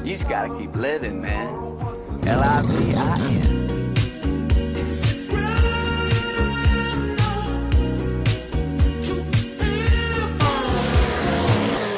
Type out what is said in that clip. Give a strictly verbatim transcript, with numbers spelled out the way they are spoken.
You just gotta keep living, man. L I V I N.